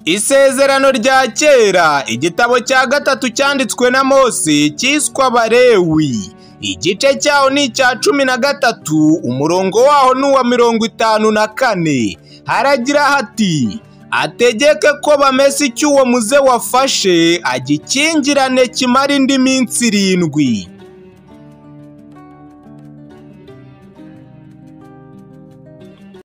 Isezerano rya kera, igitabo cya gatatu cyanditswe na Mose cyiswe Abalewi. Igice cyaho ni icya 13, umurongo waho ni uwa 54. Haragira hati: ategeke ko bamesa icyo uwo muze wafashe, agikingirane kimara indi minsi 7.